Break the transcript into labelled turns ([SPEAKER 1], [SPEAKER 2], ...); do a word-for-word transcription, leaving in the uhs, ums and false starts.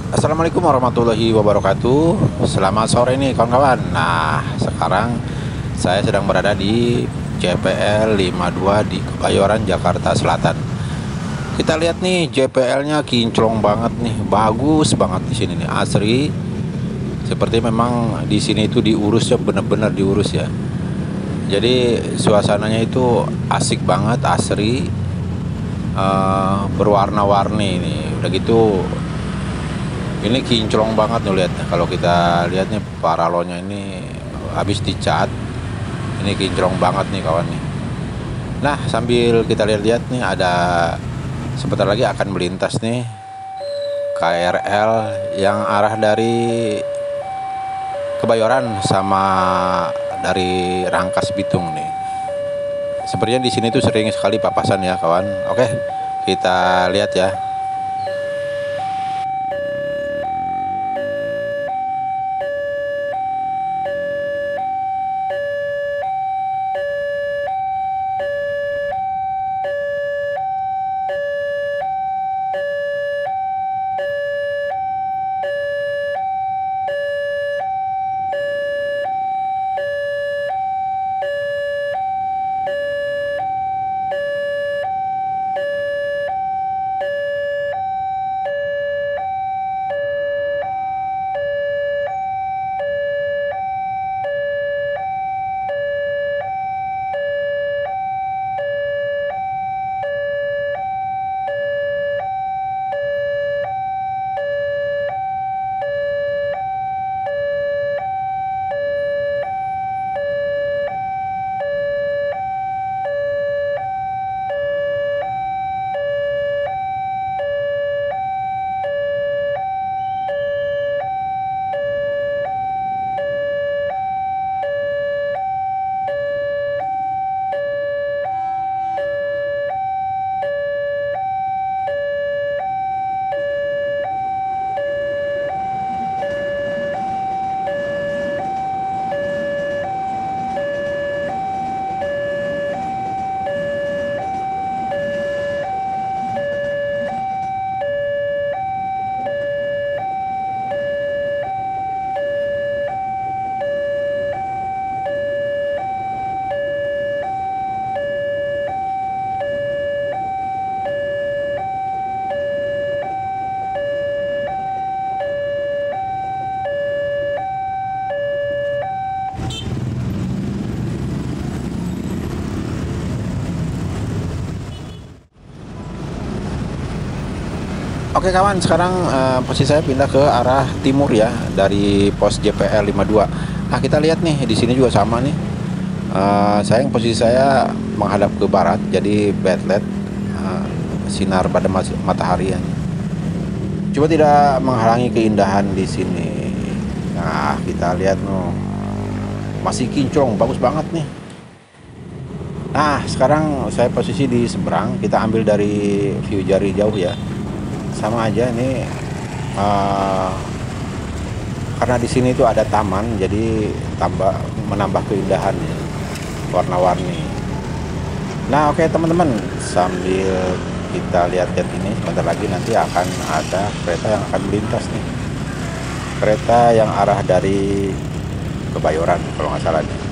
[SPEAKER 1] Assalamualaikum warahmatullahi wabarakatuh. Selamat sore nih kawan-kawan. Nah, sekarang saya sedang berada di J P L lima puluh dua di Kebayoran, Jakarta Selatan. Kita lihat nih, J P L-nya kinclong banget nih, bagus banget di sini nih, asri. Seperti memang di sini itu diurusnya bener-bener diurus ya. Jadi suasananya itu asik banget, asri, uh, berwarna-warni nih. Udah gitu, ini kinclong banget nih lihat. Kalau kita lihat nih paralonnya ini habis dicat. Ini kinclong banget nih kawan nih. Nah, sambil kita lihat-lihat nih, ada sebentar lagi akan melintas nih K R L yang arah dari Kebayoran sama dari Rangkas Bitung nih. Sepertinya di sini tuh sering sekali papasan ya kawan. Oke, kita lihat ya. Oke kawan, sekarang uh, posisi saya pindah ke arah timur ya, dari pos J P L lima puluh dua. Nah, kita lihat nih, di sini juga sama nih. Uh, sayang posisi saya menghadap ke barat, jadi backlight, uh, sinar pada matahari ya. Coba tidak menghalangi keindahan di sini. Nah, kita lihat nih, masih kinclong, bagus banget nih. Nah, sekarang saya posisi di seberang, kita ambil dari view jari jauh ya. Sama aja ini, uh, karena di sini itu ada taman, jadi tambah menambah keindahan ya, warna-warni. Nah, oke teman-teman, sambil kita lihat-lihat ini, sebentar lagi nanti akan ada kereta yang akan melintas nih, kereta yang arah dari Kebayoran kalau nggak salah nih.